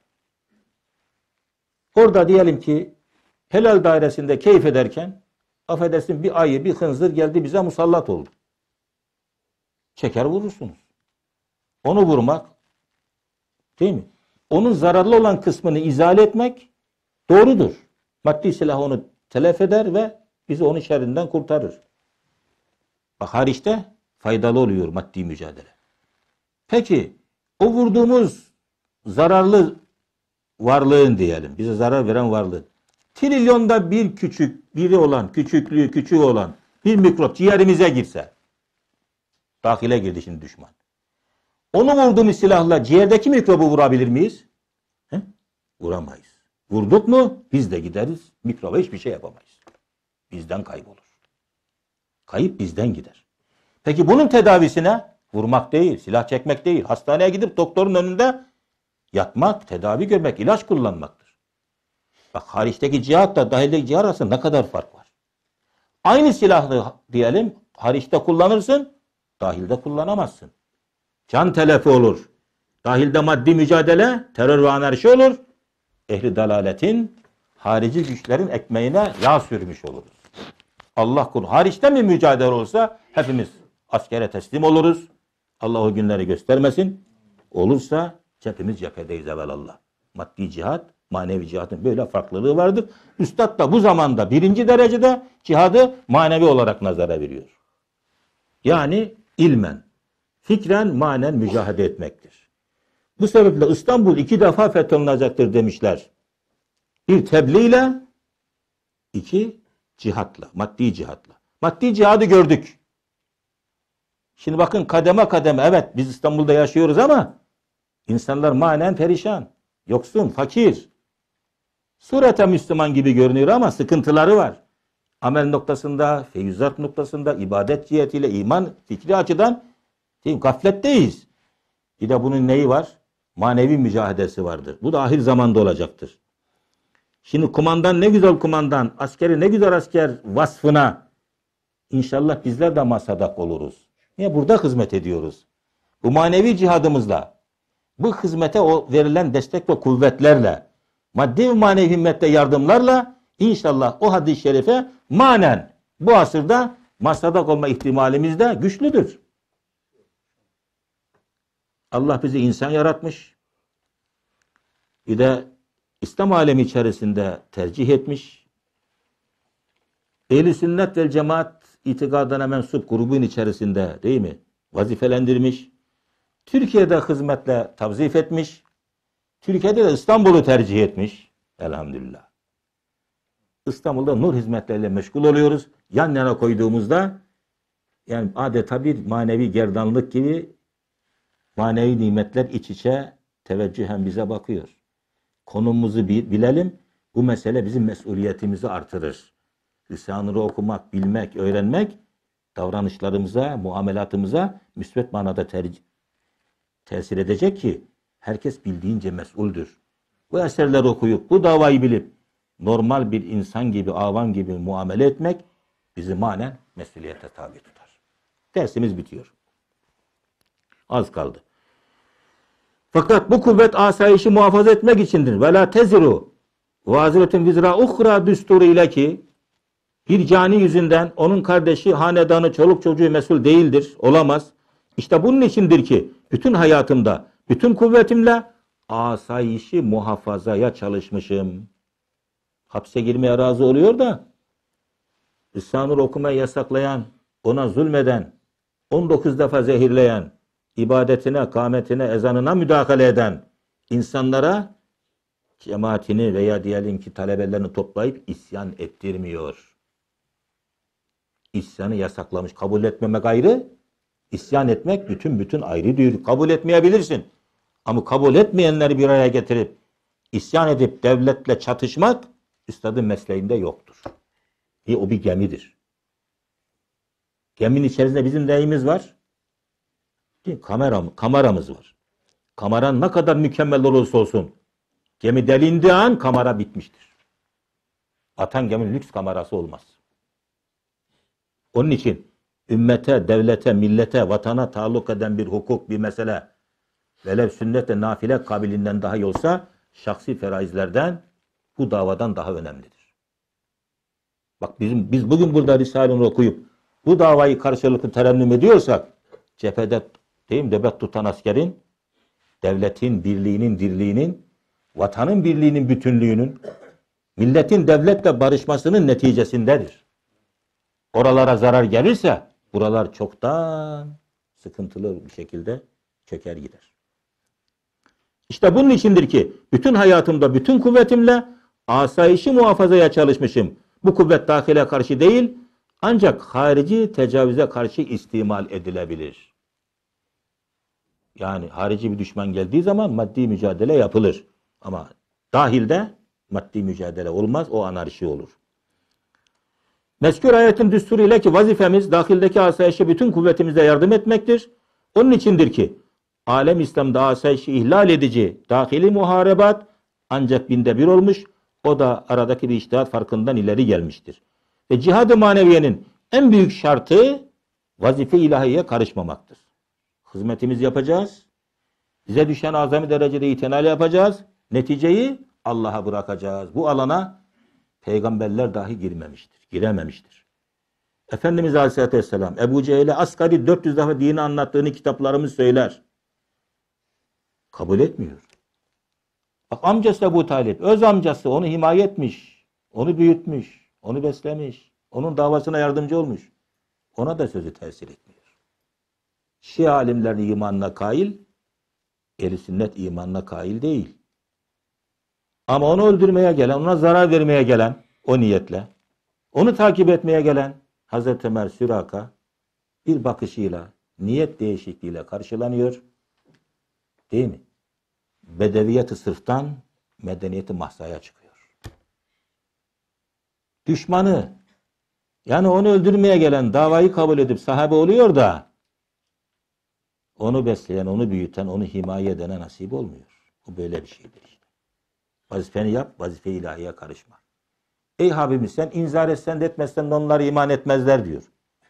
orada diyelim ki helal dairesinde keyif ederken, affedersin bir ayı, bir hınzır geldi bize musallat oldu. Çeker vurursunuz. Onu vurmak, değil mi? Onun zararlı olan kısmını izale etmek doğrudur. Maddi silah onu telef eder ve bizi onun şerrinden kurtarır. Bak hariçte faydalı oluyor maddi mücadele. Peki o vurduğumuz zararlı varlığın diyelim, bize zarar veren varlığın trilyonda bir küçük, biri olan, küçüklüğü küçüğü olan bir mikrop ciğerimize girse, dahile girdi şimdi düşman. Onu vurduğumuz silahla ciğerdeki mikrobu vurabilir miyiz? He? Vuramayız. Vurduk mu biz de gideriz, mikroba hiçbir şey yapamayız. Bizden kaybolur. Kayıp bizden gider. Peki bunun tedavisine vurmak değil, silah çekmek değil, hastaneye gidip doktorun önünde yatmak, tedavi görmek, ilaç kullanmaktır. Bak hariçteki cihatla dahildeki cihat arasında ne kadar fark var. Aynı silahlı diyelim, hariçte kullanırsın, dahilde kullanamazsın. Can telefi olur. Dahilde maddi mücadele, terör ve anarşi olur. Ehli dalaletin, harici güçlerin ekmeğine yağ sürmüş oluruz. Allah kulu hariçte mi mücadele olursa hepimiz askere teslim oluruz. Allah o günleri göstermesin. Olursa hepimiz cephedeyiz evvelallah. Maddi cihat, manevi cihatın böyle farklılığı vardır. Üstad da bu zamanda birinci derecede cihadı manevi olarak nazara veriyor. Yani ilmen, fikren, manen mücadele etmektir. Bu sebeple İstanbul iki defa fetholunacaktır demişler. Bir tebliğ ile, iki cihatla, maddi cihatla. Maddi cihadı gördük. Şimdi bakın kademe kademe, evet biz İstanbul'da yaşıyoruz ama insanlar manen perişan, yoksun, fakir. Surete Müslüman gibi görünüyor ama sıkıntıları var. Amel noktasında, feyizat noktasında, ibadet cihetiyle, iman fikri açıdan değil, gafletteyiz. Bir de bunun neyi var? Manevi mücadelesi vardır. Bu da ahir zamanda olacaktır. Şimdi kumandan ne güzel kumandan, askeri ne güzel asker vasfına inşallah bizler de masadak oluruz. Niye? Burada hizmet ediyoruz. Bu manevi cihadımızla, bu hizmete o verilen destek ve kuvvetlerle, maddi ve manevi himmette yardımlarla inşallah o hadis-i şerife manen bu asırda masadak olma ihtimalimiz de güçlüdür. Allah bizi insan yaratmış. Bir de İslam alemi içerisinde tercih etmiş. Ehl-i sünnet vel cemaat itikadına mensup grubun içerisinde değil mi? Vazifelendirmiş. Türkiye'de hizmetle tavzif etmiş. Türkiye'de de İstanbul'u tercih etmiş. Elhamdülillah. İstanbul'da nur hizmetleriyle meşgul oluyoruz. Yan yana koyduğumuzda yani adeta bir manevi gerdanlık gibi manevi nimetler iç içe teveccühen bize bakıyor. Konumuzu bilelim. Bu mesele bizim mesuliyetimizi artırır. Lisanını okumak, bilmek, öğrenmek davranışlarımıza, muamelatımıza müsbet manada tercih, tesir edecek ki herkes bildiğince mesuldür. Bu eserleri okuyup, bu davayı bilip normal bir insan gibi, avam gibi muamele etmek bizi manen mesuliyete tabi tutar. Dersimiz bitiyor. Az kaldı. Fakat bu kuvvet asayişi muhafaza etmek içindir. Ve la teziru vaziretun vizra uhra düsturu ile ki bir cani yüzünden onun kardeşi, hanedanı, çoluk çocuğu mesul değildir, olamaz. İşte bunun içindir ki bütün hayatımda, bütün kuvvetimle asayişi muhafazaya çalışmışım. Hapse girmeye razı oluyor da Risale-i Nur okumayı yasaklayan, ona zulmeden, on dokuz defa zehirleyen, ibadetine, kâmetine, ezanına müdahale eden insanlara cemaatini veya diyelim ki talebelerini toplayıp isyan ettirmiyor. İsyanı yasaklamış. Kabul etmemek ayrı, isyan etmek bütün bütün ayrı diyor. Kabul etmeyebilirsin. Ama kabul etmeyenleri bir araya getirip isyan edip devletle çatışmak üstadın mesleğinde yoktur. E, o bir gemidir. Geminin içerisinde bizim neyimiz var? Kameram, kameramız var. Kameran ne kadar mükemmel olursa olsun gemi delindiği an kamera bitmiştir. Atan geminin lüks kamerası olmaz. Onun için ümmete, devlete, millete, vatana taalluk eden bir hukuk, bir mesele velev sünnet-i nafile kabilinden daha iyi olsa şahsi feraizlerden bu davadan daha önemlidir. Bak bizim biz bugün burada Risale-i Nur okuyup bu davayı karşılıklı terennüm ediyorsak cephede değil mi, nöbet tutan askerin, devletin birliğinin, dirliğinin, vatanın birliğinin, bütünlüğünün, milletin devletle barışmasının neticesindedir. Oralara zarar gelirse buralar çoktan sıkıntılı bir şekilde çöker gider. İşte bunun içindir ki bütün hayatımda, bütün kuvvetimle asayişi muhafazaya çalışmışım. Bu kuvvet dahile karşı değil, ancak harici tecavüze karşı istimal edilebilir. Yani harici bir düşman geldiği zaman maddi mücadele yapılır. Ama dahilde maddi mücadele olmaz, o anarşi olur. Mezkür ayetin düsturu ile ki vazifemiz dahildeki asayişe bütün kuvvetimizle yardım etmektir. Onun içindir ki alem İslam'da asayişi ihlal edici dahili muharebat ancak binde bir olmuş. O da aradaki bir içtihat farkından ileri gelmiştir. Ve cihad-ı maneviyenin en büyük şartı vazife ilahiye karışmamaktır. Hizmetimizi yapacağız. Bize düşen azami derecede itinayla yapacağız. Neticeyi Allah'a bırakacağız. Bu alana peygamberler dahi girmemiştir. Girememiştir. Efendimiz Aleyhisselatü Vesselam Ebu Cehil'e asgari dört yüz defa dini anlattığını kitaplarımız söyler. Kabul etmiyor. Bak amcası Ebu Talip, öz amcası onu himaye etmiş, onu büyütmüş, onu beslemiş, onun davasına yardımcı olmuş. Ona da sözü tesir etmiyor. Şia alimlerin imanına kail, Ehl-i Sünnet imanına kail değil. Ama onu öldürmeye gelen, ona zarar vermeye gelen, o niyetle, onu takip etmeye gelen Hazreti Ömer Süraka bir bakışıyla, niyet değişikliğiyle karşılanıyor. Değil mi? Bedeviyeti sırftan medeniyeti mahzaya çıkıyor. Düşmanı, yani onu öldürmeye gelen davayı kabul edip sahabe oluyor da onu besleyen, onu büyüten, onu himaye edene nasip olmuyor. Bu böyle bir şeydir işte. Vazifeni yap, vazife ilahiye karışma. Ey Habibim sen inzar etsen de etmezsen de onlar iman etmezler diyor.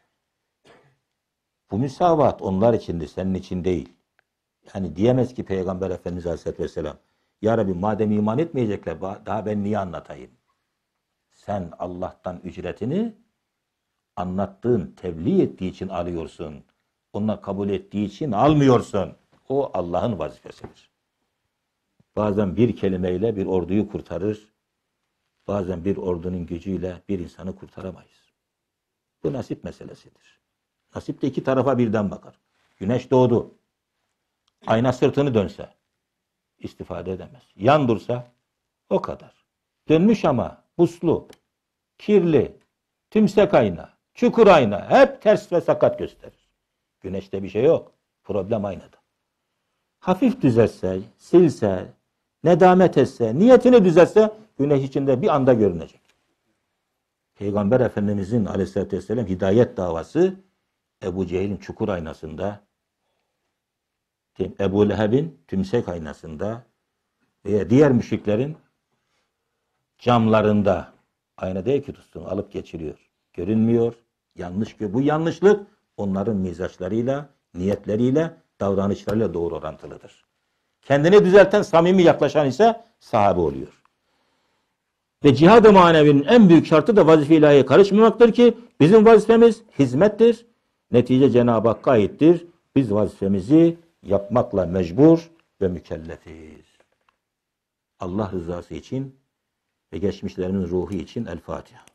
Bu müsavat onlar içindir, senin için değil. Yani diyemez ki Peygamber Efendimiz Aleyhisselatü Vesselam, Ya Rabbi madem iman etmeyecekler daha ben niye anlatayım? Sen Allah'tan ücretini anlattığın, tebliğ ettiği için alıyorsun. Onlar kabul ettiği için almıyorsun. O Allah'ın vazifesidir. Bazen bir kelimeyle bir orduyu kurtarır. Bazen bir ordunun gücüyle bir insanı kurtaramayız. Bu nasip meselesidir. Nasip de iki tarafa birden bakar. Güneş doğdu. Ayna sırtını dönse istifade edemez. Yan dursa o kadar. Dönmüş ama puslu, kirli, tümsek ayna, çukur ayna hep ters ve sakat gösterir. Güneşte bir şey yok. Problem aynada. Hafif düzelse, silse, nedamet etse, niyetini düzelse güneş içinde bir anda görünecek. Peygamber Efendimizin Aleyhisselatü Vesselam hidayet davası Ebu Cehil'in çukur aynasında, Ebu Leheb'in tümsek aynasında veya diğer müşriklerin camlarında ayna değil ki tutsun alıp geçiriyor. Görünmüyor. Yanlış ki bu yanlışlık onların mizaçlarıyla, niyetleriyle, davranışlarıyla doğru orantılıdır. Kendini düzelten, samimi yaklaşan ise sahabe oluyor. Ve cihad-ı manevinin en büyük şartı da vazife ilahiye karışmamaktır ki bizim vazifemiz hizmettir. Netice Cenab-ı Hakk'a aittir. Biz vazifemizi yapmakla mecbur ve mükellefiz. Allah rızası için ve geçmişlerimin ruhu için El Fatiha.